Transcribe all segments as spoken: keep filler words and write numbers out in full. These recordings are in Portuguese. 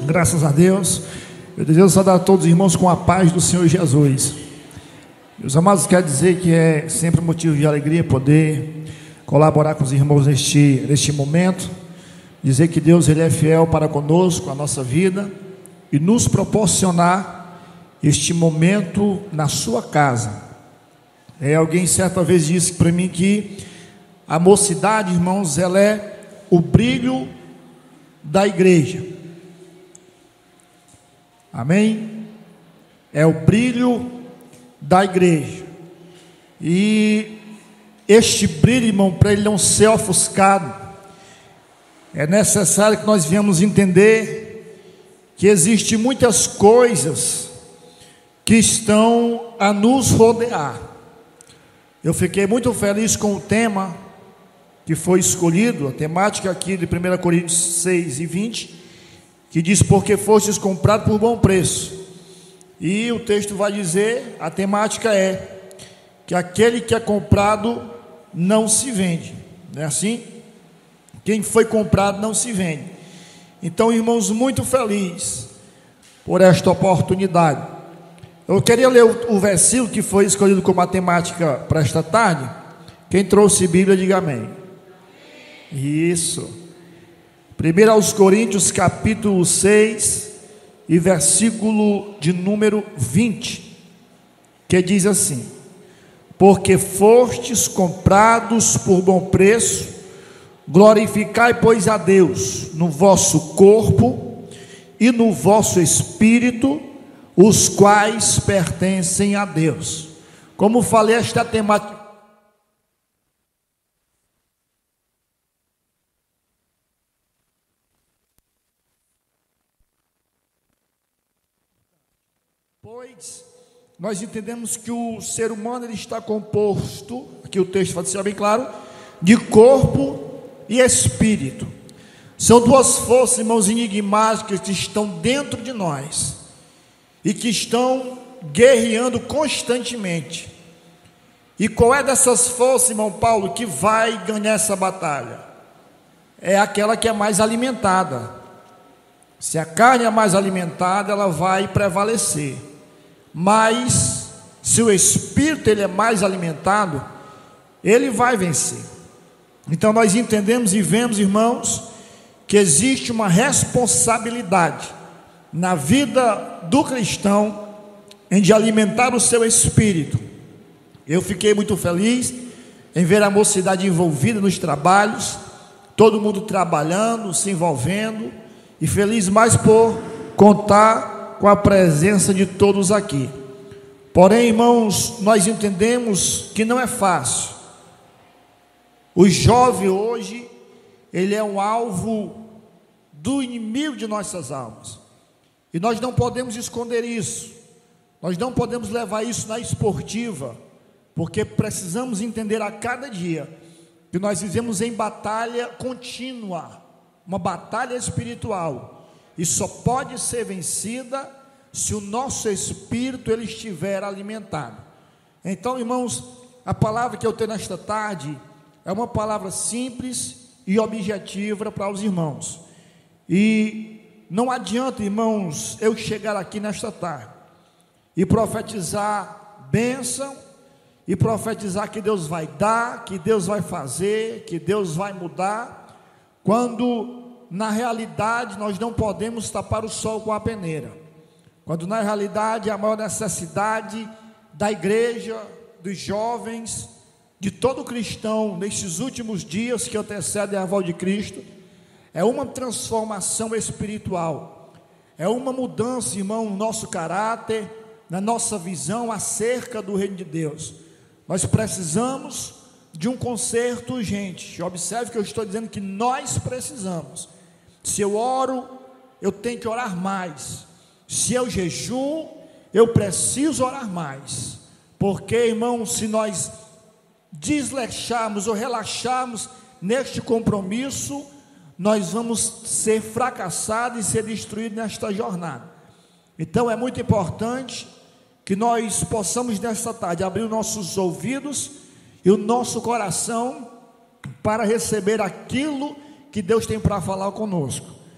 Graças a Deus. Eu desejo saudar a todos os irmãos com a paz do Senhor Jesus. Meus amados, quero dizer que é sempre um motivo de alegria poder colaborar com os irmãos neste, neste momento. Dizer que Deus ele é fiel para conosco, a nossa vida, e nos proporcionar este momento na sua casa. É, alguém certa vez disse para mim que a mocidade, irmãos, ela é o brilho da igreja. Amém? É o brilho da igreja. E este brilho, irmão, para ele não ser ofuscado, é necessário que nós venhamos entender que existem muitas coisas que estão a nos rodear. Eu fiquei muito feliz com o tema que foi escolhido, a temática aqui de primeira Coríntios seis e vinte, que diz: porque fostes comprados por bom preço. E o texto vai dizer, a temática é que aquele que é comprado não se vende, não é assim? Quem foi comprado não se vende. Então, irmãos, muito feliz por esta oportunidade. Eu queria ler o, o versículo que foi escolhido como a temática para esta tarde. Quem trouxe Bíblia, diga amém. Isso. primeira aos Coríntios, capítulo seis, e versículo de número vinte, que diz assim: porque fostes comprados por bom preço, glorificai, pois, a Deus no vosso corpo e no vosso espírito, os quais pertencem a Deus. Como falei, esta temática pois nós entendemos que o ser humano ele está composto, aqui o texto vai ser bem claro, de corpo e espírito. São duas forças, irmãos, enigmáticas que estão dentro de nós e que estão guerreando constantemente. E qual é dessas forças, irmão Paulo, que vai ganhar essa batalha? É aquela que é mais alimentada. Se a carne é mais alimentada, ela vai prevalecer. Mas se o espírito ele é mais alimentado, ele vai vencer. Então nós entendemos e vemos, irmãos, que existe uma responsabilidade na vida do cristão em de alimentar o seu espírito. Eu fiquei muito feliz em ver a mocidade envolvida nos trabalhos, todo mundo trabalhando, se envolvendo, e feliz mais por contar com a presença de todos aqui. Porém, irmãos, nós entendemos que não é fácil. O jovem hoje, ele é um alvo do inimigo de nossas almas, e nós não podemos esconder isso, nós não podemos levar isso na esportiva, porque precisamos entender a cada dia que nós vivemos em batalha contínua, uma batalha espiritual, e só pode ser vencida se o nosso espírito ele estiver alimentado. Então, irmãos, a palavra que eu tenho nesta tarde é uma palavra simples e objetiva para os irmãos. E não adianta, irmãos, eu chegar aqui nesta tarde e profetizar bênção, e profetizar que Deus vai dar, que Deus vai fazer, que Deus vai mudar, quando na realidade nós não podemos tapar o sol com a peneira, quando na realidade a maior necessidade da igreja, dos jovens, de todo cristão nestes últimos dias que antecedem a volta de Cristo, é uma transformação espiritual, é uma mudança, irmão, no nosso caráter, na nossa visão acerca do reino de Deus. Nós precisamos de um conserto urgente. Observe que eu estou dizendo que nós precisamos. Se eu oro, eu tenho que orar mais. Se eu jejuo, eu preciso orar mais. Porque, irmão, se nós desleixarmos ou relaxarmos neste compromisso, nós vamos ser fracassados e ser destruídos nesta jornada. Então é muito importante que nós possamos nesta tarde abrir os nossos ouvidos e o nosso coração para receber aquilo que Deus tem para falar conosco.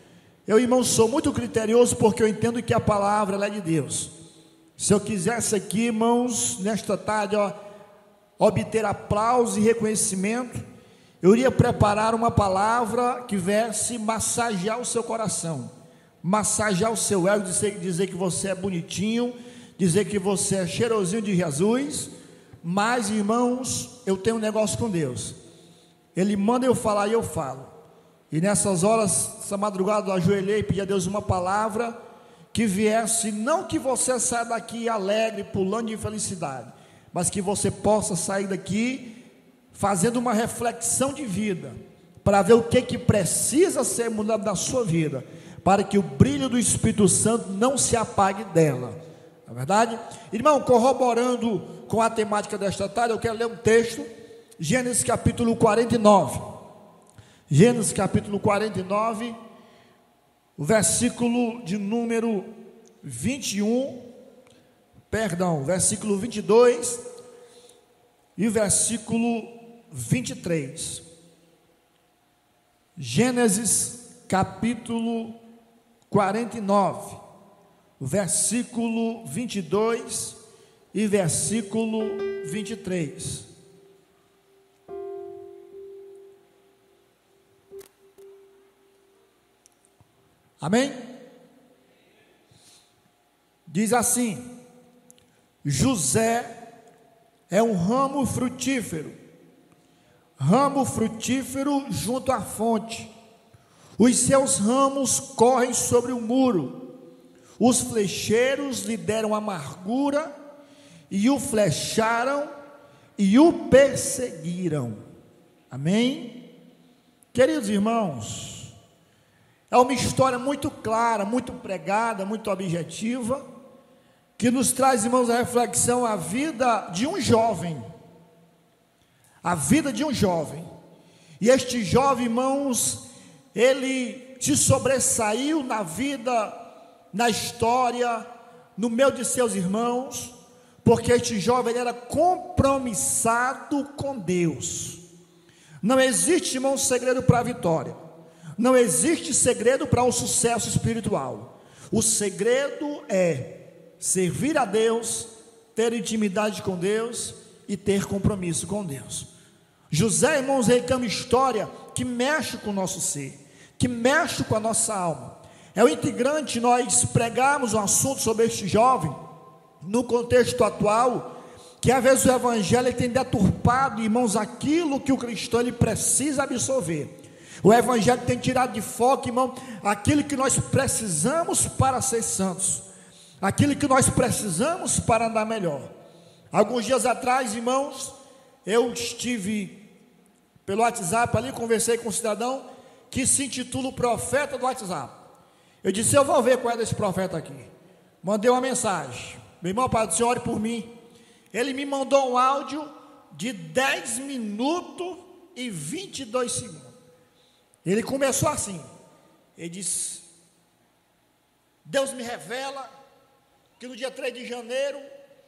Eu, irmão, sou muito criterioso porque eu entendo que a palavra ela é de Deus. Se eu quisesse aqui, irmãos, nesta tarde, ó, obter aplauso e reconhecimento, eu iria preparar uma palavra que viesse massagear o seu coração, massagear o seu ego, dizer, dizer que você é bonitinho, dizer que você é cheirosinho de Jesus. Mas, irmãos, eu tenho um negócio com Deus. Ele manda eu falar e eu falo. E nessas horas, essa madrugada, eu ajoelhei e pedi a Deus uma palavra que viesse, não que você saia daqui alegre, pulando de felicidade, mas que você possa sair daqui fazendo uma reflexão de vida, para ver o que que precisa ser mudado na sua vida, para que o brilho do Espírito Santo não se apague dela. Não é verdade? Irmão, corroborando com a temática desta tarde, eu quero ler um texto, Gênesis capítulo quarenta e nove. Gênesis capítulo quarenta e nove, o versículo de número vinte e um, perdão, versículo vinte e dois e o versículo vinte e três. Gênesis capítulo quarenta e nove, versículo vinte e dois e versículo vinte e três. Amém? Diz assim: José é um ramo frutífero, ramo frutífero junto à fonte. Os seus ramos correm sobre o muro. Os flecheiros lhe deram amargura e o flecharam e o perseguiram. Amém? Queridos irmãos, é uma história muito clara, muito pregada, muito objetiva, que nos traz, irmãos, a reflexão, a vida de um jovem, a vida de um jovem, e este jovem, irmãos, ele se sobressaiu na vida, na história, no meio de seus irmãos, porque este jovem ele era compromissado com Deus. Não existe, irmão, segredo para a vitória. Não existe segredo para um sucesso espiritual. O segredo é servir a Deus, ter intimidade com Deus e ter compromisso com Deus. José, irmãos, ele tem uma história que mexe com o nosso ser, que mexe com a nossa alma. É o integrante nós pregarmos um assunto sobre este jovem, no contexto atual, que às vezes o evangelho tem deturpado, irmãos, aquilo que o cristão ele precisa absorver. O evangelho tem tirado de foco, irmão, aquilo que nós precisamos para ser santos, aquilo que nós precisamos para andar melhor. Alguns dias atrás, irmãos, eu estive pelo WhatsApp ali, conversei com um cidadão que se intitula o profeta do WhatsApp. Eu disse: eu vou ver qual é desse profeta aqui. Mandei uma mensagem: meu irmão, Pai do Senhor, ore por mim. Ele me mandou um áudio de dez minutos e vinte e dois segundos. Ele começou assim, ele disse: Deus me revela que no dia três de janeiro,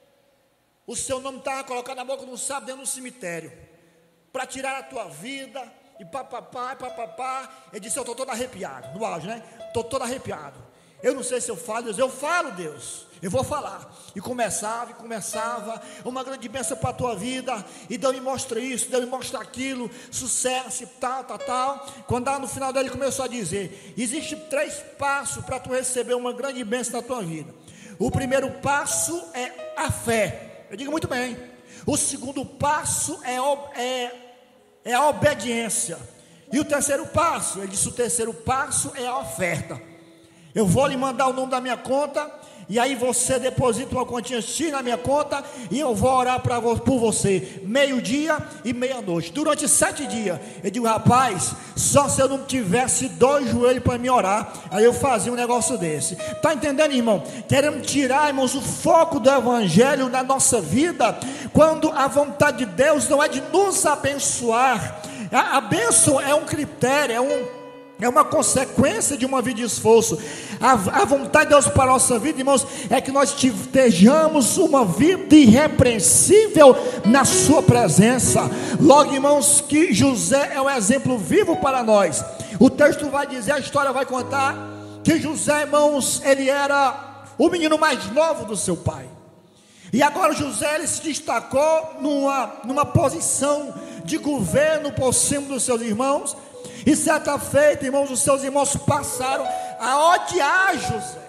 o seu nome estava colocado na boca de um sábio dentro do cemitério, para tirar a tua vida, e papapá, e papapá. Ele disse: eu estou todo arrepiado, no áudio, né? Estou todo arrepiado. Eu não sei se eu falo, Deus, eu falo, Deus, eu vou falar. E começava, e começava, uma grande bênção para a tua vida, e Deus me mostra isso, Deus me mostra aquilo, sucesso e tal, tal, tal. Quando no final dele começou a dizer: existe três passos para tu receber uma grande bênção na tua vida. O primeiro passo é a fé. Eu digo muito bem. O segundo passo é, é, é a obediência. E o terceiro passo, ele disse: o terceiro passo é a oferta. Eu vou lhe mandar o nome da minha conta, e aí você deposita uma quantia X na minha conta, e eu vou orar pra, por você, meio-dia e meia-noite, durante sete dias. Eu digo: rapaz, só se eu não tivesse dois joelhos para me orar, aí eu fazia um negócio desse. Está entendendo, irmão? Queremos tirar, irmãos, o foco do evangelho na nossa vida, quando a vontade de Deus não é de nos abençoar. A, a bênção é um critério, é um É uma consequência de uma vida de esforço. A, a vontade de Deus para a nossa vida, irmãos, é que nós estejamos uma vida irrepreensível na sua presença. Logo, irmãos, que José é um exemplo vivo para nós. O texto vai dizer, a história vai contar, que José, irmãos, ele era o menino mais novo do seu pai. E agora José, ele se destacou numa, numa posição de governo por cima dos seus irmãos. E certa feita, irmãos, os seus irmãos passaram a odiar José.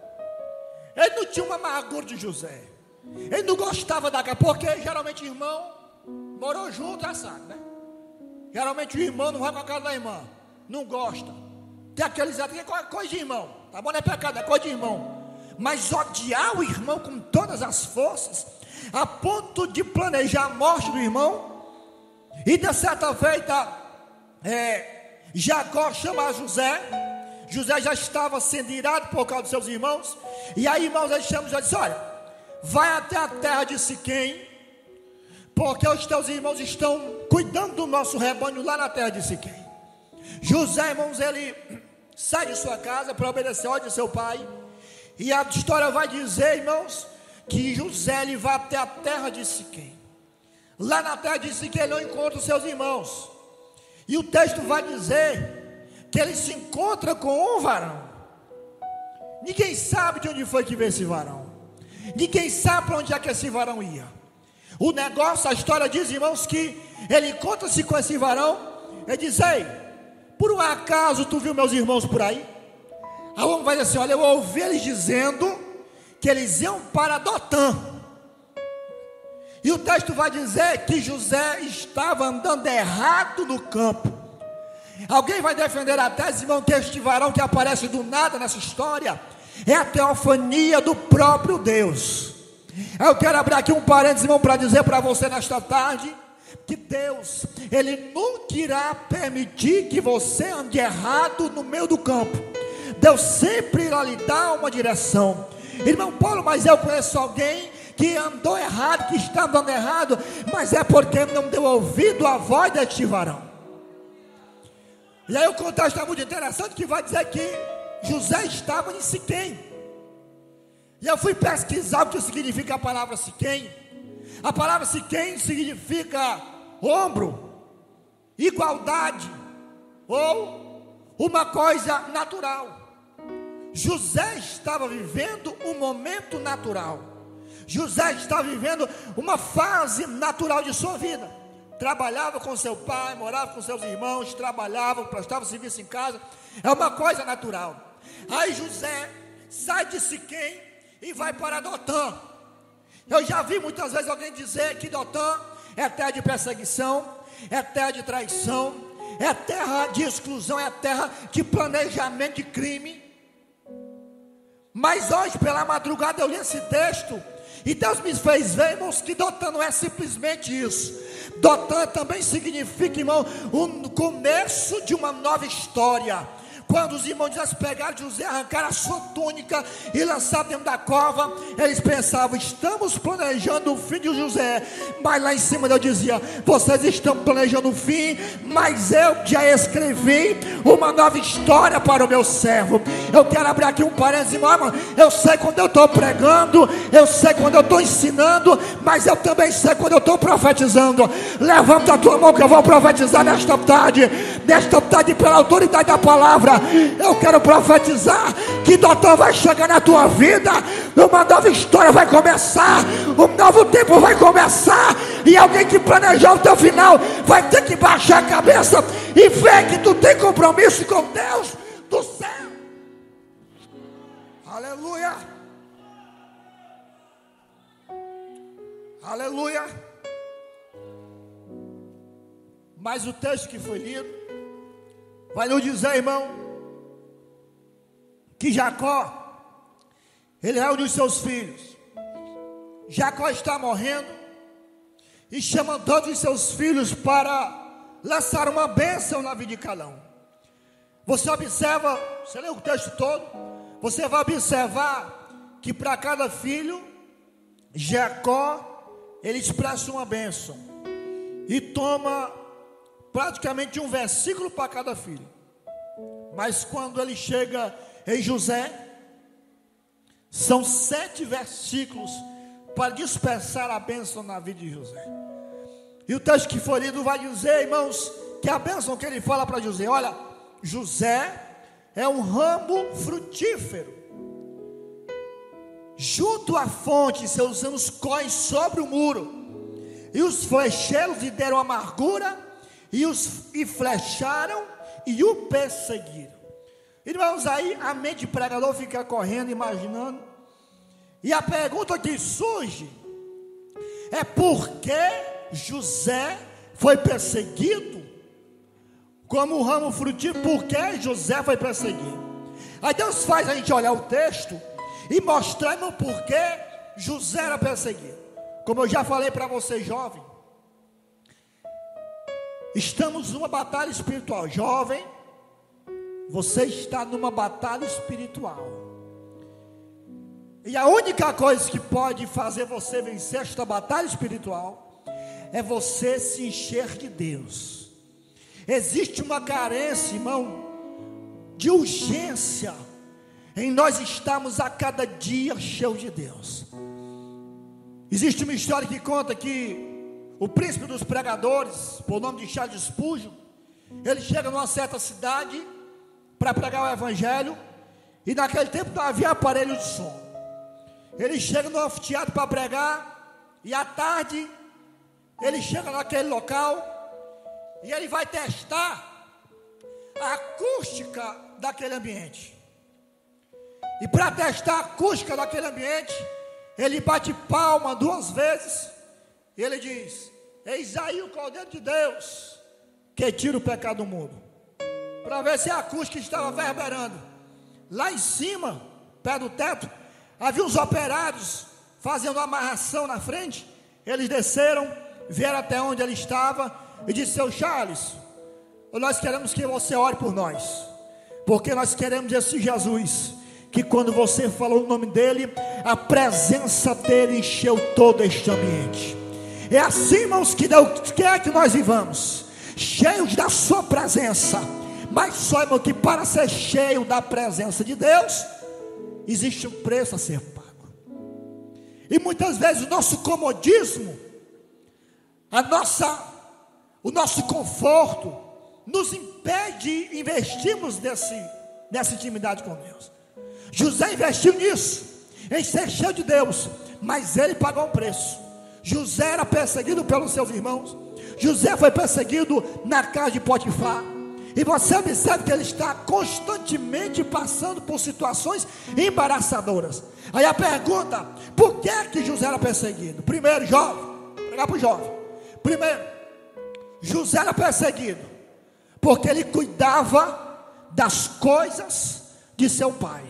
Ele não tinha uma amargura de José. Ele não gostava da casa, porque geralmente irmão morou junto, já sabe, né? Geralmente o irmão não vai com a casa da irmã, não gosta. Tem aqueles que é coisa de irmão, tá bom? Não é pecado, é coisa de irmão. Mas odiar o irmão com todas as forças, a ponto de planejar a morte do irmão. E de certa feita, é, Jacó chama José. José já estava sendo irado por causa dos seus irmãos. E aí, irmãos, ele chama José e diz: olha, vai até a terra de Siquém, porque os teus irmãos estão cuidando do nosso rebanho lá na terra de Siquém. José, irmãos, ele sai de sua casa para obedecer a ordem de seu pai. E a história vai dizer, irmãos, que José, ele vai até a terra de Siquém. Lá na terra de Siquém ele não encontra os seus irmãos. E o texto vai dizer que ele se encontra com um varão. Ninguém sabe de onde foi que veio esse varão. Ninguém sabe para onde é que esse varão ia. O negócio, a história diz, irmãos, que ele encontra-se com esse varão. Ele diz: ei, por um acaso tu viu meus irmãos por aí? Aí o homem vai dizer assim: olha, eu ouvi eles dizendo que eles iam para Dotã. E o texto vai dizer que José estava andando errado no campo. Alguém vai defender a tese, irmão, que este varão que aparece do nada nessa história é a teofania do próprio Deus. Eu quero abrir aqui um parênteses, irmão, para dizer para você nesta tarde que Deus, Ele nunca irá permitir que você ande errado no meio do campo. Deus sempre irá lhe dar uma direção. Irmão Paulo, mas eu conheço alguém que andou errado, que está andando errado, mas é porque não deu ouvido à voz deste varão. E aí o contexto é muito interessante, que vai dizer que José estava em Siquém. E eu fui pesquisar o que significa a palavra Siquém. A palavra Siquém significa ombro, igualdade, ou uma coisa natural. José estava vivendo um momento natural. José estava vivendo uma fase natural de sua vida. Trabalhava com seu pai, morava com seus irmãos, trabalhava, prestava serviço em casa. É uma coisa natural. Aí José sai de Siquém e vai para Dotã. Eu já vi muitas vezes alguém dizer que Dotã é terra de perseguição, é terra de traição, é terra de exclusão, é terra de planejamento de crime. Mas hoje pela madrugada eu li esse texto e Deus me fez ver, irmãos, que Dotã não é simplesmente isso. Dotã também significa, irmão, o começo de uma nova história. Quando os irmãos de pegaram José, arrancaram a sua túnica e lançaram dentro da cova, eles pensavam: estamos planejando o fim de José. Mas lá em cima eu dizia: vocês estão planejando o fim, mas eu já escrevi uma nova história para o meu servo. Eu quero abrir aqui um parênteses, irmão. Eu sei quando eu estou pregando, eu sei quando eu estou ensinando, mas eu também sei quando eu estou profetizando. Levanta a tua mão que eu vou profetizar nesta tarde, nesta tarde pela autoridade da palavra. Eu quero profetizar que Dotã vai chegar na tua vida, uma nova história vai começar, um novo tempo vai começar, e alguém que planejou o teu final vai ter que baixar a cabeça e ver que tu tem compromisso com Deus do céu. Aleluia, aleluia. Mas o texto que foi lido vai nos dizer, irmão, que Jacó, ele é um dos seus filhos. Jacó está morrendo e chama todos os seus filhos para lançar uma bênção na vida de cada um. Você observa, você lê o texto todo, você vai observar que para cada filho, Jacó, ele expressa uma bênção e toma praticamente um versículo para cada filho. Mas quando ele chega em José, são sete versículos para dispersar a bênção na vida de José. E o texto que foi lido vai dizer, irmãos, que a bênção que ele fala para José: olha, José é um ramo frutífero. Junto à fonte, seus ramos correm sobre o muro, e os flecheiros lhe deram amargura, e os e flecharam e o perseguiram. Irmãos, aí a mente do pregador fica correndo, imaginando, e a pergunta que surge é: por que José foi perseguido como um ramo frutífero? Por que José foi perseguido? Aí Deus faz a gente olhar o texto e mostrando por que José era perseguido. Como eu já falei para você, jovem, estamos numa batalha espiritual. Jovem, você está numa batalha espiritual. E a única coisa que pode fazer você vencer esta batalha espiritual é você se encher de Deus. Existe uma carência, irmão, de urgência em nós estarmos a cada dia cheios de Deus. Existe uma história que conta que o príncipe dos pregadores, por nome de Charles Spurgeon, ele chega numa certa cidade para pregar o evangelho, e naquele tempo não havia aparelho de som. Ele chega no anfiteatro para pregar, e à tarde ele chega naquele local e ele vai testar a acústica daquele ambiente. E para testar a acústica daquele ambiente, ele bate palma duas vezes, e ele diz: eis aí o Cordeiro de Deus, que tira o pecado do mundo. Para ver se a acústica estava reverberando. Lá em cima, perto do teto, havia uns operários fazendo uma amarração na frente. Eles desceram, vieram até onde ele estava e disse: seu Charles, nós queremos que você ore por nós, porque nós queremos esse Jesus, que quando você falou o nome dele, a presença dele encheu todo este ambiente. É assim, irmãos, que Deus quer que nós vivamos, cheios da sua presença. Mas só, irmão, que para ser cheio da presença de Deus, existe um preço a ser pago. E muitas vezes o nosso comodismo, a nossa, o nosso conforto, nos impede de investirmos nesse, nessa intimidade com Deus. José investiu nisso, em ser cheio de Deus, mas ele pagou um preço. José era perseguido pelos seus irmãos. José foi perseguido na casa de Potifar. E você observa que ele está constantemente passando por situações embaraçadoras. Aí a pergunta: por que que José era perseguido? Primeiro, jovem, vou pegar para o jovem. Primeiro, José era perseguido porque ele cuidava das coisas de seu pai.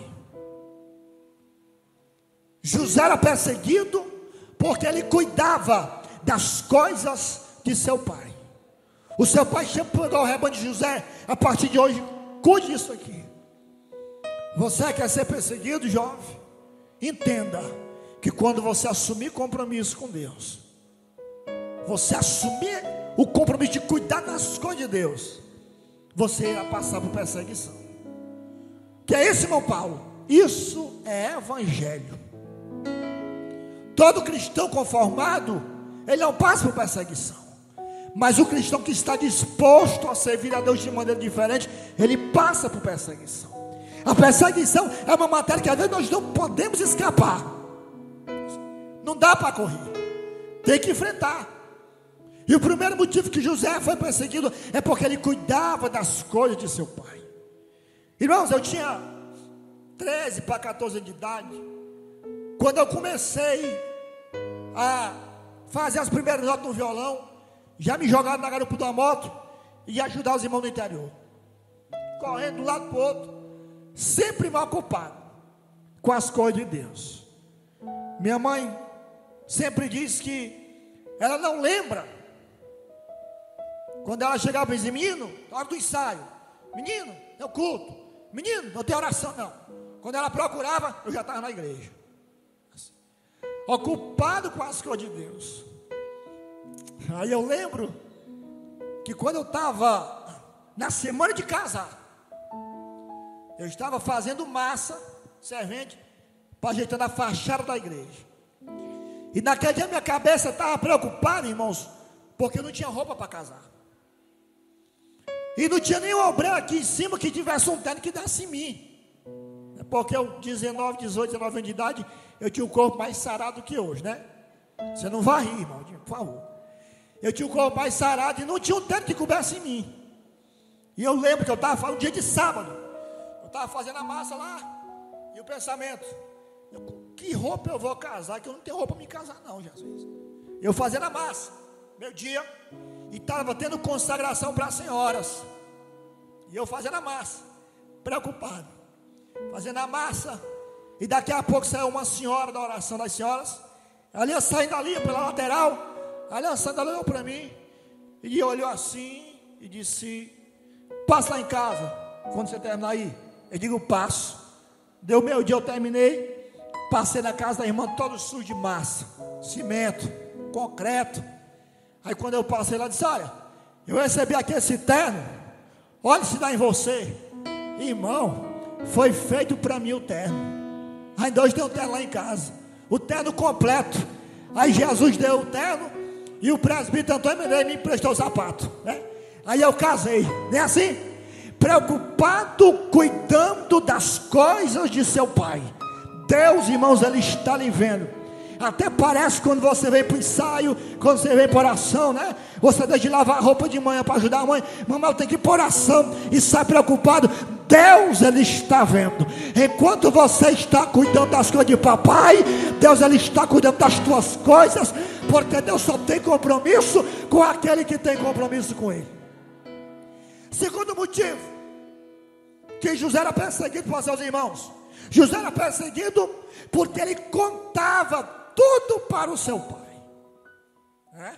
José era perseguido porque ele cuidava das coisas de seu pai. O seu pai sempre pegou o rebanho de José: a partir de hoje, cuide disso aqui. Você quer ser perseguido, jovem? Entenda que quando você assumir compromisso com Deus, você assumir o compromisso de cuidar das coisas de Deus, você irá passar por perseguição. Que é isso, irmão Paulo? Isso é evangelho. Todo cristão conformado, ele não passa por perseguição. Mas o cristão que está disposto a servir a Deus de maneira diferente, ele passa por perseguição. A perseguição é uma matéria que às vezes nós não podemos escapar. Não dá para correr, tem que enfrentar. E o primeiro motivo que José foi perseguido é porque ele cuidava das coisas de seu pai. Irmãos, eu tinha treze para quatorze anos de idade, quando eu comecei a fazer as primeiras notas no violão. Já me jogaram na garupa de uma moto e ajudar os irmãos do interior, correndo de um lado para o outro, sempre mal ocupado com as coisas de Deus. Minha mãe sempre diz que ela não lembra quando ela chegava para dizer: menino, na hora do ensaio, menino, é o culto, menino, não tem oração não. Quando ela procurava, eu já estava na igreja, assim, ocupado com as coisas de Deus. Aí eu lembro que quando eu estava na semana de casar, eu estava fazendo massa, servente, para ajeitando a fachada da igreja. E naquele dia minha cabeça estava preocupada, irmãos, porque eu não tinha roupa para casar. E não tinha nenhum obreiro aqui em cima que tivesse um terno que desse em mim. Porque eu, dezenove, dezoito, dezenove anos de idade, eu tinha o corpo mais sarado que hoje, né? Você não vai rir, irmão, por favor. Eu tinha o corpo mais sarado e não tinha um terno que coubesse em mim. E eu lembro que eu estava fazendo um dia de sábado. Eu estava fazendo a massa lá. E o pensamento: eu, que roupa eu vou casar? Que eu não tenho roupa para me casar não, Jesus. Eu fazendo a massa, meu dia. E estava tendo consagração para as senhoras. E eu fazendo a massa, preocupado, fazendo a massa. E daqui a pouco saiu uma senhora da oração das senhoras. Ela ia saindo ali pela lateral. Ela saindo, ela olhou para mim. E olhou assim e disse: passa lá em casa, quando você terminar aí. Eu digo: passo. Deu meio dia, eu terminei. Passei na casa da irmã todo sujo de massa, cimento, concreto. Aí quando eu passei lá, disse: olha, eu recebi aqui esse terno. Olha se dá em você. Irmão, foi feito para mim o terno. Ainda hoje tem um terno lá em casa, o terno completo. Aí Jesus deu o terno e o presbítero Antônio Menezes me emprestou o sapato, né? Aí eu casei, não é assim? Preocupado, cuidando das coisas de seu pai. Deus, irmãos, Ele está lhe vendo. Até parece quando você vem para o ensaio, quando você vem para oração, né? Você deixa de lavar a roupa de manhã para ajudar a mãe. Mamãe, eu tenho que ir para oração e sai preocupado. Deus, Ele está vendo. Enquanto você está cuidando das coisas de papai, Deus, Ele está cuidando das tuas coisas. Porque Deus só tem compromisso com aquele que tem compromisso com Ele. Segundo motivo, que José era perseguido por seus irmãos. José era perseguido porque ele contava tudo para o seu pai, é?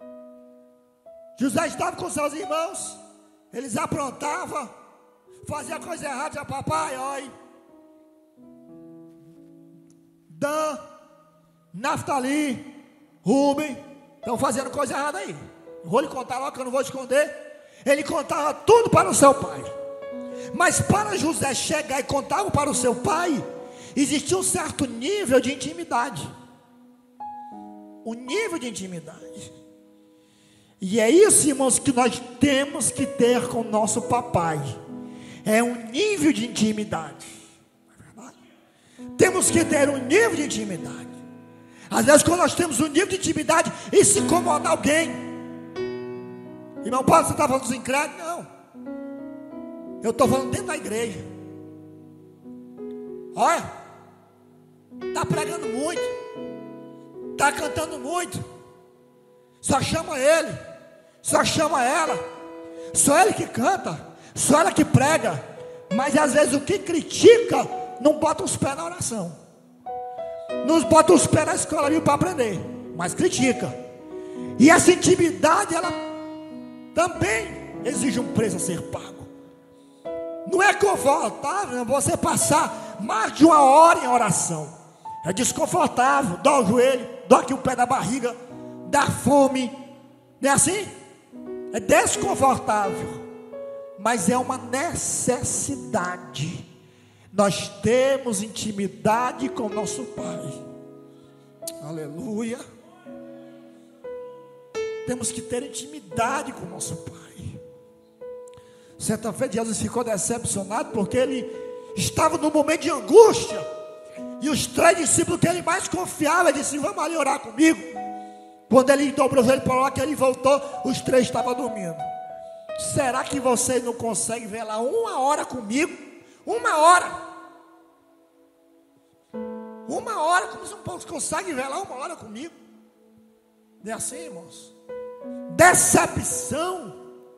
José estava com seus irmãos, eles aprontavam, faziam coisa errada, dizia: papai, olha, Dan, Naftali, Rubem, estão fazendo coisa errada aí. Eu vou lhe contar logo que eu não vou esconder. Ele contava tudo para o seu pai. Mas para José chegar e contar para o seu pai, existia um certo nível de intimidade. Um nível de intimidade. E é isso, irmãos, que nós temos que ter com o nosso papai. É um nível de intimidade. Não é verdade? Temos que ter um nível de intimidade. Às vezes quando nós temos um nível de intimidade, isso incomoda alguém. Irmão Paulo, você está falando dos incrédulos? Não. Eu estou falando dentro da igreja. Olha, está pregando muito, está cantando muito, só chama ele, só chama ela, só ele que canta, só ela que prega. Mas às vezes o que critica não bota os pés na oração, não bota os pés na escola para aprender, mas critica. E essa intimidade, ela também exige um preço a ser pago. Não é confortável você passar mais de uma hora em oração. É desconfortável, dói o joelho, dói aqui o pé da barriga, dá fome. Não é assim? É desconfortável, mas é uma necessidade. Nós temos intimidade com nosso Pai. Aleluia. Temos que ter intimidade com nosso Pai. Certa vez Jesus ficou decepcionado porque ele estava num momento de angústia. E os três discípulos que ele mais confiava, ele disse: vamos ali orar comigo. Quando ele dobrou o joelho para orar, que ele voltou, os três estavam dormindo. Será que vocês não conseguem velar uma hora comigo? Uma hora. Uma hora, como se um pouco consegue velar uma hora comigo? Não é assim, irmãos? Decepção.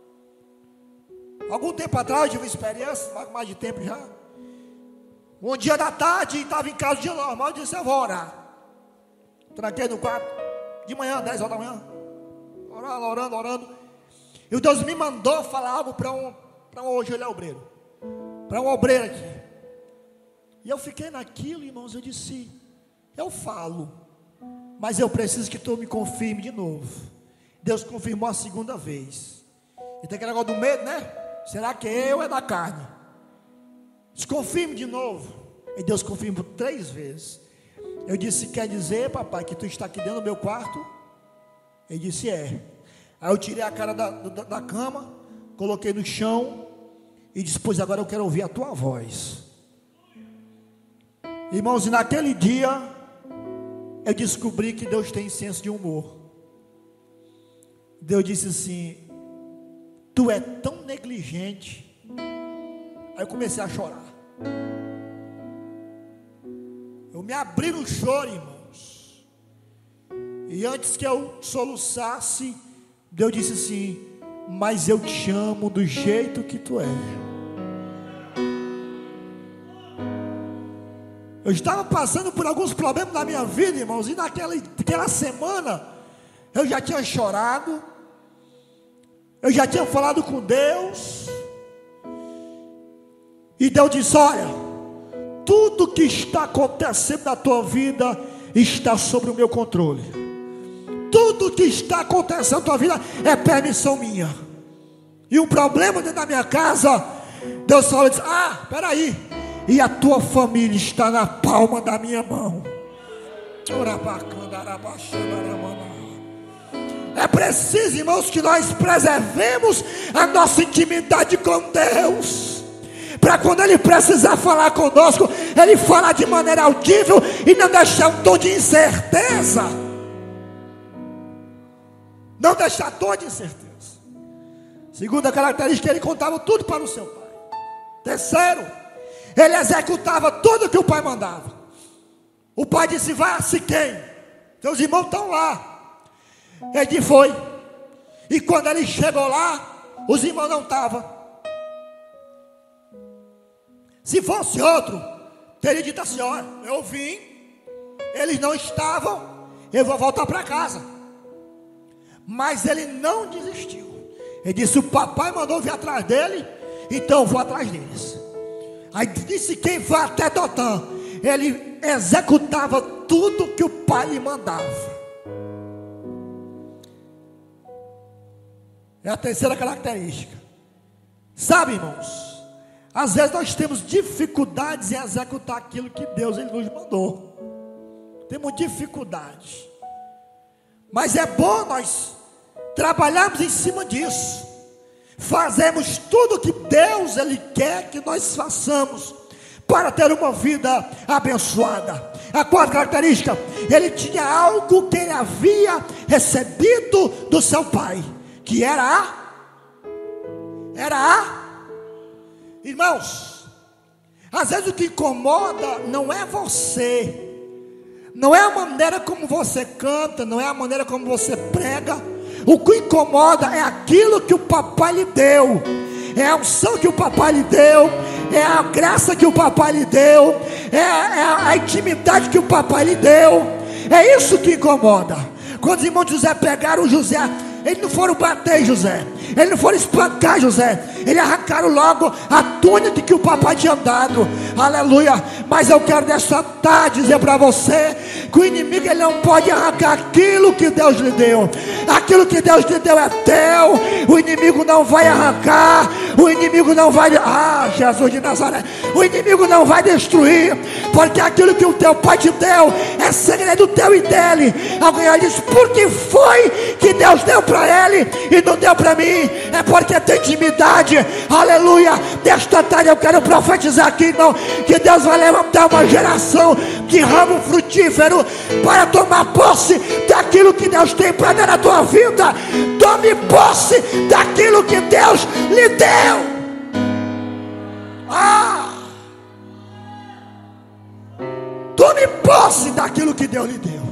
Algum tempo atrás eu tive uma experiência, mais de tempo já. Um dia da tarde, estava em casa, dia normal, eu disse: eu vou orar. Tranquei no quarto, de manhã, dez horas da manhã, orando, orando, orando. E o Deus me mandou falar algo para um, para um hoje ele é obreiro, para um obreiro aqui. E eu fiquei naquilo, irmãos, eu disse: eu falo, mas eu preciso que tu me confirme de novo. Deus confirmou a segunda vez. E tem aquele negócio do medo, né? Será que é eu ou é da carne? Desconfirme de novo. E Deus confirmou três vezes. Eu disse: quer dizer, papai, que tu está aqui dentro do meu quarto? Ele disse: é. Aí eu tirei a cara da, da, da cama, coloquei no chão e disse: pois agora eu quero ouvir a tua voz. Irmãos, e naquele dia eu descobri que Deus tem senso de humor. Deus disse assim: tu é tão negligente. Aí eu comecei a chorar. Eu me abri no choro, irmãos. E antes que eu soluçasse, Deus disse assim: mas eu te amo do jeito que tu é. Eu estava passando por alguns problemas na minha vida, irmãos, e naquela, naquela semana eu já tinha chorado, eu já tinha falado com Deus, e Deus disse: olha, tudo que está acontecendo na tua vida está sob o meu controle. Tudo que está acontecendo na tua vida é permissão minha. E um problema dentro da minha casa, Deus falou e disse: ah, espera aí, e a tua família está na palma da minha mão. É preciso, irmãos, que nós preservemos a nossa intimidade com Deus, para quando Ele precisar falar conosco, Ele falar de maneira audível e não deixar um tom de incerteza. Não deixar tom de incerteza. Segunda característica, ele contava tudo para o seu pai. Terceiro, ele executava tudo que o pai mandava. O pai disse: vai a Siquém, seus irmãos estão lá. Ele foi. E quando ele chegou lá, os irmãos não estavam. Se fosse outro, teria dito assim: olha, eu vim, eles não estavam, eu vou voltar para casa. Mas ele não desistiu. Ele disse: o papai mandou vir atrás dele, então eu vou atrás deles. Aí disse: quem vai até Dotã. Ele executava tudo que o pai lhe mandava. É a terceira característica. Sabe, irmãos, às vezes nós temos dificuldades em executar aquilo que Deus ele nos mandou. Temos dificuldades. Mas é bom nós trabalharmos em cima disso. Fazemos tudo que Deus ele quer que nós façamos para ter uma vida abençoada. A quarta característica, ele tinha algo que ele havia recebido do seu pai, que era a era a irmãos, às vezes o que incomoda não é você, não é a maneira como você canta, não é a maneira como você prega. O que incomoda é aquilo que o papai lhe deu, é a unção que o papai lhe deu, é a graça que o papai lhe deu, é, é a intimidade que o papai lhe deu. É isso que incomoda. Quando os irmãos de José pegaram José, eles não foram bater José, eles não foram espancar José, eles arrancaram logo a túnica que o papai tinha dado. Aleluia. Mas eu quero nessa tarde dizer para você que o inimigo ele não pode arrancar aquilo que Deus lhe deu. Aquilo que Deus lhe deu é teu. O inimigo não vai arrancar. O inimigo não vai, ah, Jesus de Nazaré, o inimigo não vai destruir, porque aquilo que o teu pai te deu é segredo teu e dele. Alguém diz: por que foi que Deus deu para ele e não deu para mim? É porque tem intimidade. Aleluia. Desta tarde eu quero profetizar aqui, irmão, que Deus vai levantar uma geração de ramo frutífero para tomar posse daquilo que Deus tem para dar na tua vida. Tome posse daquilo que Deus lhe deu. Ah! Tome posse daquilo que Deus lhe deu.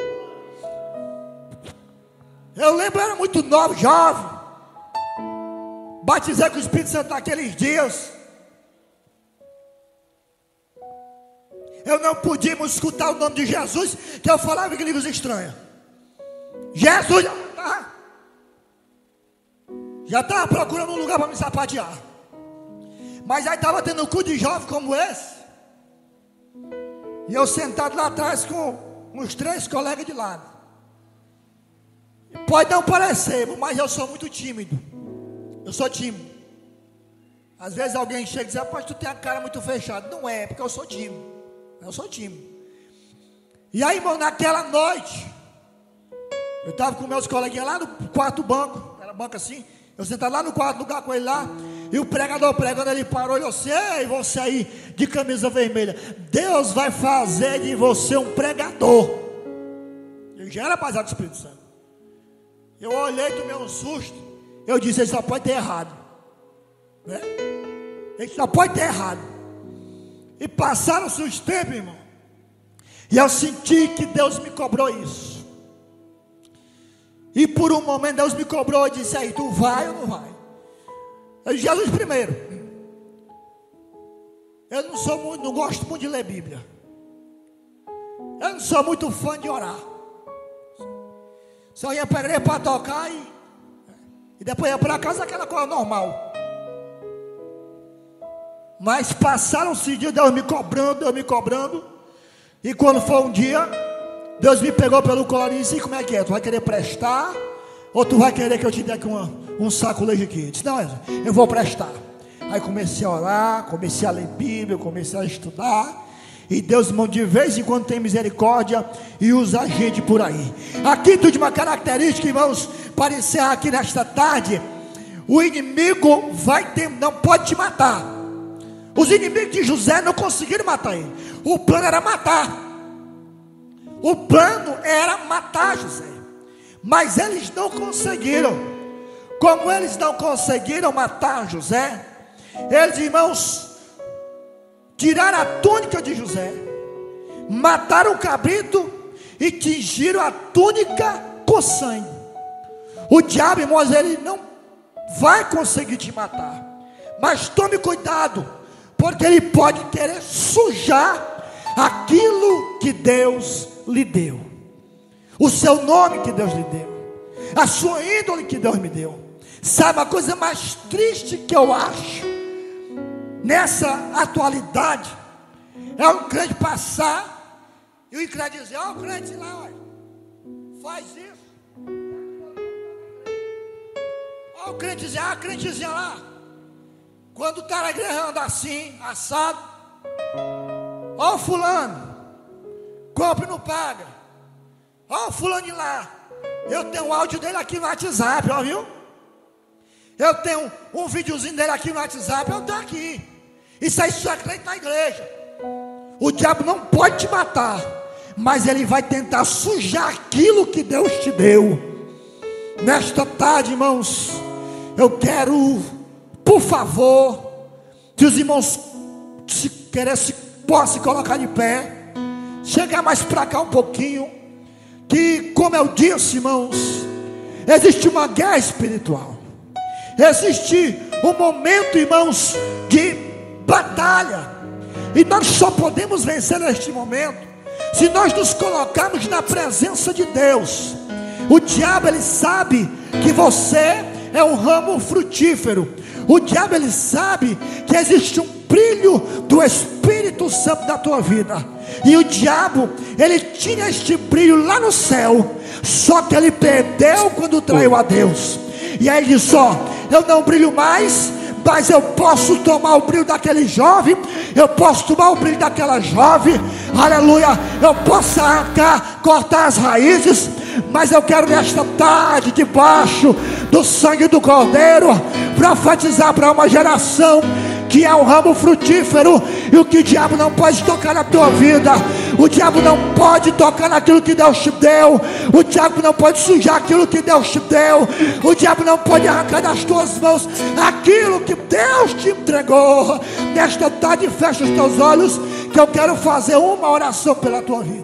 Eu lembro, eu era muito novo, jovem, batizei com o Espírito Santo naqueles dias. Eu não podíamos escutar o nome de Jesus, que eu falava em línguas estranhas. Jesus ah, já estava procurando um lugar para me sapatear. Mas aí estava tendo um culto de jovem como esse, e eu sentado lá atrás com uns três colegas de lado. Pode não parecer, mas eu sou muito tímido. Eu sou tímido. Às vezes alguém chega e diz: rapaz, tu tem a cara muito fechada. Não é, porque eu sou tímido. Eu sou tímido. E aí, irmão, naquela noite, eu estava com meus coleguinhas lá no quarto banco, era banco assim, Eu sentado lá no quarto lugar com ele lá, e o pregador pregando, ele parou e disse: ei, você aí de camisa vermelha, Deus vai fazer de você um pregador. Ele já era batizado do Espírito Santo. Eu olhei, tomei um susto. Eu disse: ele só pode ter errado, né? Ele só pode ter errado. E passaram-se os tempos, irmão, e eu senti que Deus me cobrou isso. E por um momento Deus me cobrou e disse: aí, tu vai ou não vai? Eu disse: Jesus primeiro. Eu não sou muito, não gosto muito de ler Bíblia. Eu não sou muito fã de orar. Só ia para a igreja para tocar e, e depois ia para casa, aquela coisa normal. Mas passaram-se dias, Deus me cobrando, Deus me cobrando. E quando foi um dia, Deus me pegou pelo colo e disse: como é que é? Tu vai querer prestar? Ou tu vai querer que eu te dê aqui uma, um saco de leite aqui? Eu disse: não, eu vou prestar. Aí comecei a orar, comecei a ler Bíblia, comecei a estudar. E Deus, irmão, de vez em quando tem misericórdia e usa a gente por aí. Aqui tudo de uma característica, irmãos, para encerrar aqui nesta tarde: o inimigo vai ter, não pode te matar. Os inimigos de José não conseguiram matar ele. O plano era matar. O plano era matar José. Mas eles não conseguiram. Como eles não conseguiram matar José, eles, irmãos, tiraram a túnica de José, mataram o cabrito e tingiram a túnica com sangue. O diabo, irmãos, ele não vai conseguir te matar. Mas tome cuidado, porque ele pode querer sujar aquilo que Deus lhe deu, o seu nome que Deus lhe deu, a sua índole que Deus me deu. Sabe a coisa mais triste que eu acho nessa atualidade? É o crente passar e o crente dizer: ó, o crente lá, olha, faz isso. Ó, o crente dizer: ah, a crentezinha lá, quando está na igreja anda assim, assado. Ó, o fulano, compra e não paga. Ó, o fulano de lá, eu tenho um áudio dele aqui no WhatsApp, ó, viu? Eu tenho um videozinho dele aqui no WhatsApp, eu tenho aqui. Isso aí só é crente na igreja. O diabo não pode te matar, mas ele vai tentar sujar aquilo que Deus te deu. Nesta tarde, irmãos, eu quero, por favor, que os irmãos, se querem, se possam se colocar de pé, chegar mais para cá um pouquinho. Que, como eu disse, irmãos, existe uma guerra espiritual. Existe um momento, irmãos, de batalha. E nós só podemos vencer neste momento se nós nos colocarmos na presença de Deus. O diabo, ele sabe que você é um ramo frutífero. O diabo, ele sabe que existe um brilho do Espírito Santo na tua vida. E o diabo, ele tinha este brilho lá no céu, só que ele perdeu quando traiu a Deus. E aí ele disse: ó, eu não brilho mais, mas eu posso tomar o brilho daquele jovem, eu posso tomar o brilho daquela jovem, aleluia, eu posso arrancar, cortar as raízes, mas eu quero nesta tarde, debaixo do sangue do Cordeiro, profetizar para uma geração que é um ramo frutífero. E o que o diabo não pode tocar na tua vida, o diabo não pode tocar naquilo que Deus te deu, o diabo não pode sujar aquilo que Deus te deu, o diabo não pode arrancar das tuas mãos aquilo que Deus te entregou. Nesta tarde, fecha os teus olhos, que eu quero fazer uma oração pela tua vida.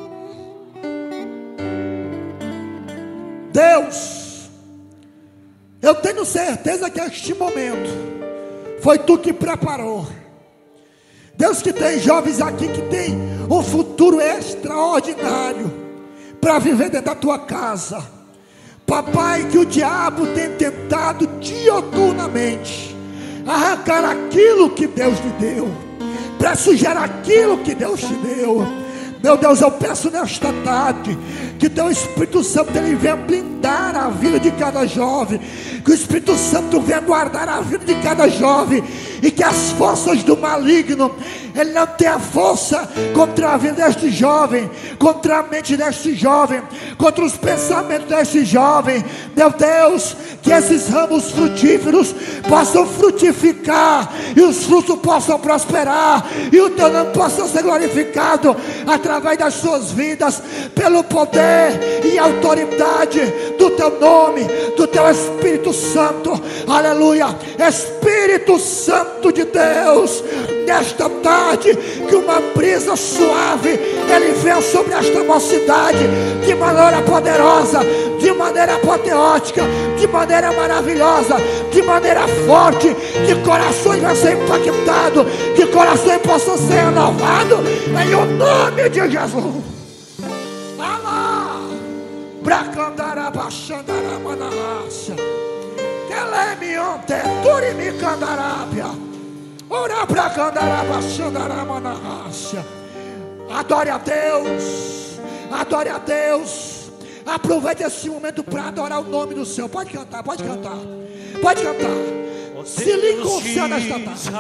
Deus, eu tenho certeza que este momento foi tu que preparou. Deus, que tem jovens aqui que tem um futuro extraordinário para viver dentro da tua casa. Papai, que o diabo tem tentado dioturnamente arrancar aquilo que Deus lhe deu, para sujar aquilo que Deus te deu. Meu Deus, eu peço nesta tarde que teu Espírito Santo ele venha blindar a vida de cada jovem, que o Espírito Santo venha guardar a vida de cada jovem, e que as forças do maligno ele não tenha força contra a vida deste jovem, contra a mente deste jovem, contra os pensamentos deste jovem. Meu Deus, que esses ramos frutíferos possam frutificar, e os frutos possam prosperar, e o teu nome possa ser glorificado através das suas vidas, pelo poder e autoridade do teu nome, do teu Espírito Santo. Aleluia. Espírito Santo de Deus, nesta tarde, que uma brisa suave ele venha sobre esta mocidade, de maneira poderosa, de maneira apoteótica, de maneira maravilhosa, de maneira forte, que corações vão ser impactados, que corações possam ser renovados, em o nome de Jesus. Alá, bracandara baixandara manaracha, Kelemionte, turimi candarabia, ora bracandara baixandara manaracha. Adore a Deus, adore a Deus. Aproveite esse momento para adorar o nome do Senhor. Pode cantar, pode cantar, pode cantar. Se liga com o céu nesta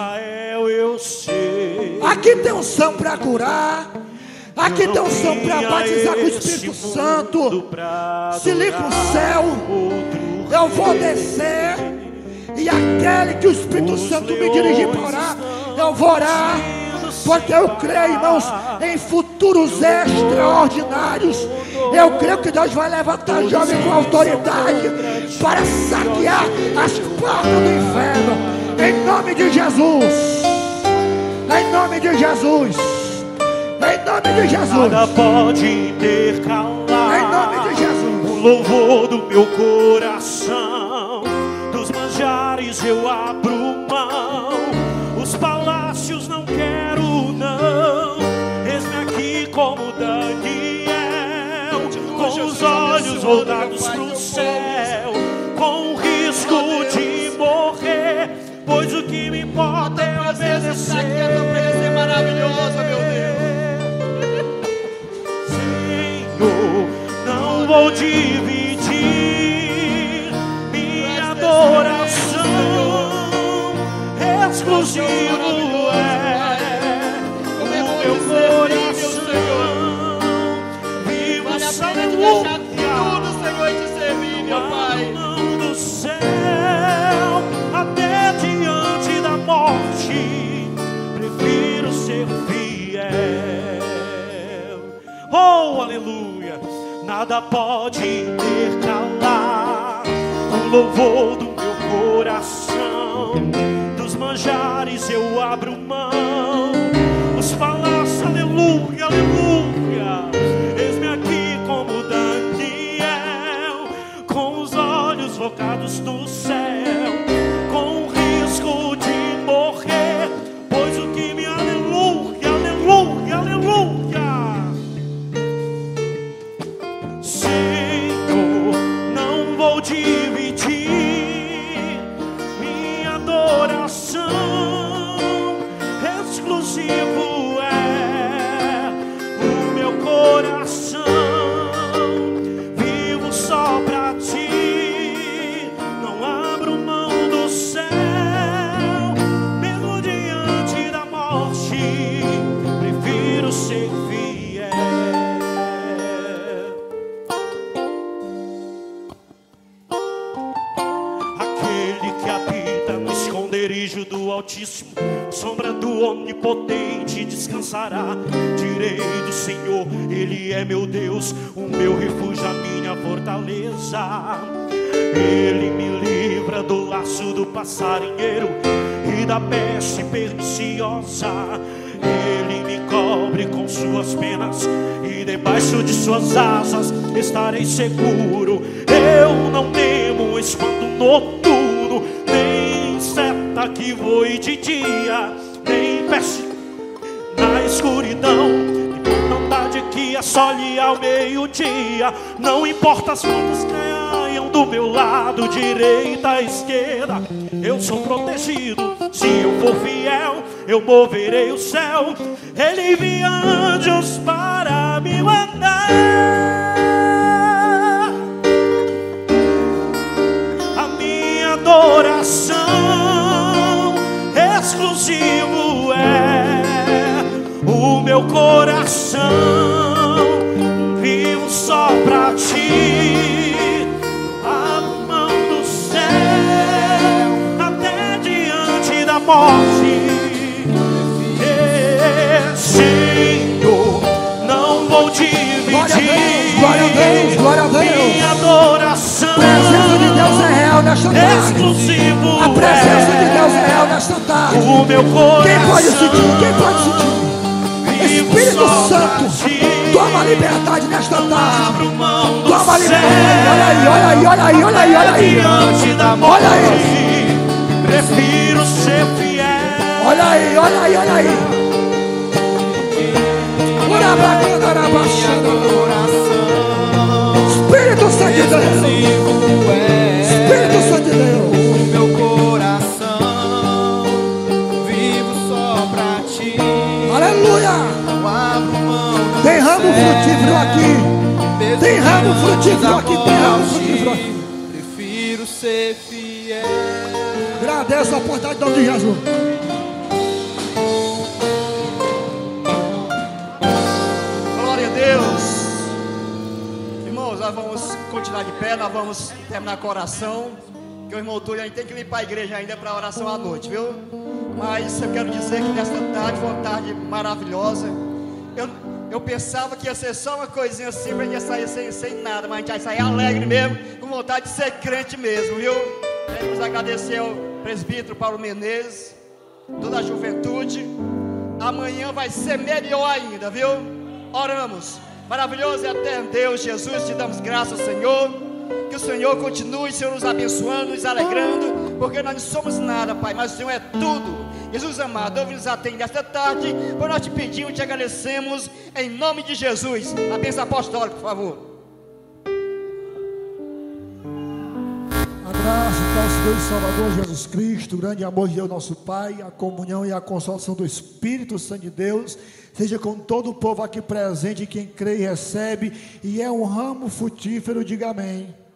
tarde. Aqui tem unção para curar, aqui tem unção para batizar com o Espírito Santo. Se liga com o céu. Eu vou descer, e aquele que o Espírito Santo me dirigir para orar, eu vou orar, porque eu creio, irmãos, em futuros extraordinários. Eu creio que Deus vai levantar jovens com autoridade para saquear as portas do inferno, em nome de Jesus, em nome de Jesus, em nome de Jesus. Nada pode intercalar, em nome de Jesus, o louvor do meu coração. Dos manjares eu abro mão, os palácios não quero não. Eis-me aqui como Daniel, com os olhos voltados pro céu, com o risco de morrer, pois o que me importa é obedecer. É maravilhosa, meu Deus. Senhor, não vou dividir minha adoração, exclusivo é o meu coração. Vivo sem luta, tudo, Senhor, te servir, meu Pai. do céu até diante da morte, prefiro ser fiel. Oh, aleluia! Nada pode intercalar o louvor do meu coração. Dos manjares eu abro mão, os palácios, aleluia, aleluia. Eis-me aqui como Daniel, com os olhos focados no céu, com o risco de morrer, pois o que me aleluia, aleluia, aleluia. Senhor, não vou dividir minha adoração, exclusivo é o meu coração. Vivo só pra ti, não abro mão do céu, mesmo diante da morte, prefiro ser fiel. Aquele que habita no esconderijo do Altíssimo, sombra do Onipotente descansará. Direi do Senhor, Ele é meu Deus, o meu refúgio, a minha fortaleza. Ele me livra do laço do passarinheiro e da peste perniciosa. Ele me cobre com suas penas e debaixo de suas asas estarei seguro. Eu não temo espanto noturno, nem seta que voe de dia, nem peste na escuridão, vontade que assole ao meio-dia. Não importa as ondas caiam do meu lado, direita, esquerda, eu sou protegido. Se eu for fiel, eu moverei o céu. Ele envia anjos para vivo só pra ti. Abro mão do céu até diante da morte. É, Senhor, não vou dividir. Glória a Deus, glória a Deus. Minha adoração. A presença de Deus é real nesta tarde. Exclusivo. A presença de Deus é real nesta tarde. O meu coração. Quem pode sentir? Quem pode sentir? Espírito Santo, toma liberdade nesta tarde. Toma liberdade. Olha aí, olha aí, olha aí, olha aí, olha aí. Olha aí. Prefiro ser fiel. Olha aí, olha aí, olha aí. Espírito Santo de Deus. Espírito Santo de Deus. O meu coração vivo só pra ti. Aleluia. Não abro mão do Tem ramo céu, frutífero aqui. mesmo Tem ramo diante frutífero da aqui. Tem ramo morte. frutífero aqui. Prefiro ser fiel. Agradeço a oportunidade do nome de Jesus. Glória a Deus. Irmãos, nós vamos continuar de pé, nós vamos terminar com a oração. Que o irmão Túlio ainda tem que limpar a igreja ainda para a oração à noite, viu? Mas eu quero dizer que nesta tarde foi uma tarde maravilhosa. Eu, eu pensava que ia ser só uma coisinha assim, pra gente ia sair sem, sem nada, mas a gente vai sair alegre mesmo, com vontade de ser crente mesmo, viu? Queremos agradecer ao presbítero Paulo Menezes, toda a juventude. Amanhã vai ser melhor ainda, viu? Oramos. Maravilhoso e eterno Deus, Jesus, te damos graças, Senhor. Que o Senhor continue, Senhor, nos abençoando, nos alegrando, porque nós não somos nada, Pai, mas o Senhor é tudo. Jesus amado, ouve nos atende esta tarde, por nós te pedimos, te agradecemos, em nome de Jesus. A bênção apostólica, por favor. A graça do nosso Deus e Salvador Jesus Cristo, o grande amor de Deus nosso Pai, a comunhão e a consolação do Espírito Santo de Deus, seja com todo o povo aqui presente, quem crê e recebe, e é um ramo frutífero, diga amém.